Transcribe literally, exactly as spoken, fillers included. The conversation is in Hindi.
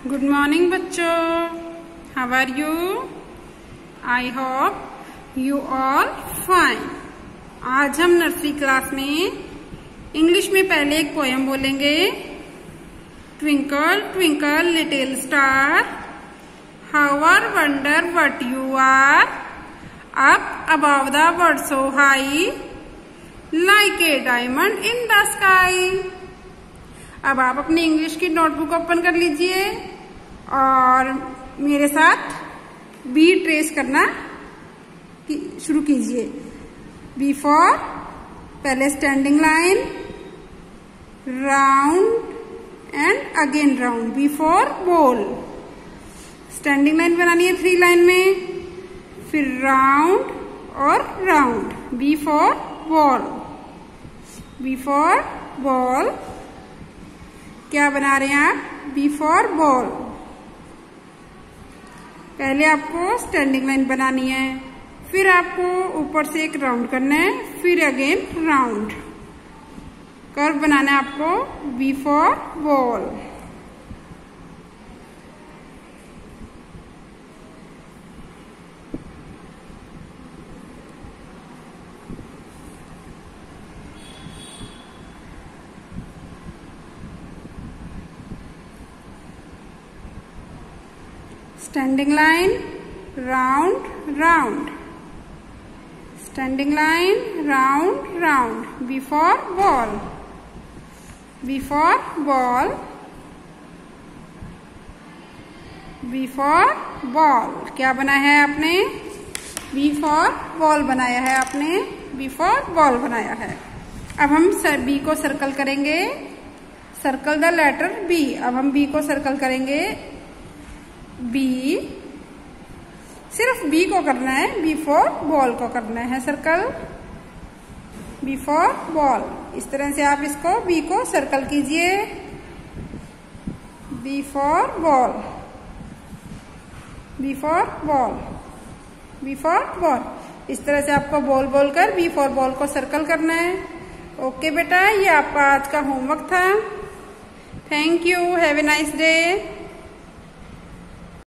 गुड मॉर्निंग बच्चों, how are you? I hope you all fine. आज हम नर्सरी क्लास में इंग्लिश में पहले एक पोयम बोलेंगे। Twinkle twinkle little star, how are wonder what you are, up above the world so high, like a diamond in the sky. अब आप अपनी इंग्लिश की नोटबुक ओपन कर लीजिए और मेरे साथ बी ट्रेस करना शुरू कीजिए। बी फॉर पहले standing line, round and again round. B for ball, standing line बनानी है थ्री लाइन में, फिर राउंड और round. B for ball, B for ball. क्या बना रहे हैं आप? B for ball. पहले आपको स्टैंडिंग लाइन बनानी है, फिर आपको ऊपर से एक राउंड करना है, फिर अगेन राउंड। कर्व बनाना है आपको। B for ball. Standing line, round, round. Standing line, round, round. B for ball. B for ball. B for ball. क्या बनाया है आपने? B for ball बनाया है आपने। B for ball बनाया है। अब हम B को सर्कल करेंगे। Circle the letter B। अब हम B को सर्कल करेंगे। बी, सिर्फ बी को करना है, बी फॉर बॉल को करना है सर्कल। B for ball. इस तरह से आप इसको बी को सर्कल कीजिए। B for ball, B for ball, B for ball. इस तरह से आपको बॉल बोल कर बी फॉर बॉल को सर्कल करना है। ओके बेटा, ये आपका आज का होमवर्क था। Thank you, have a nice day.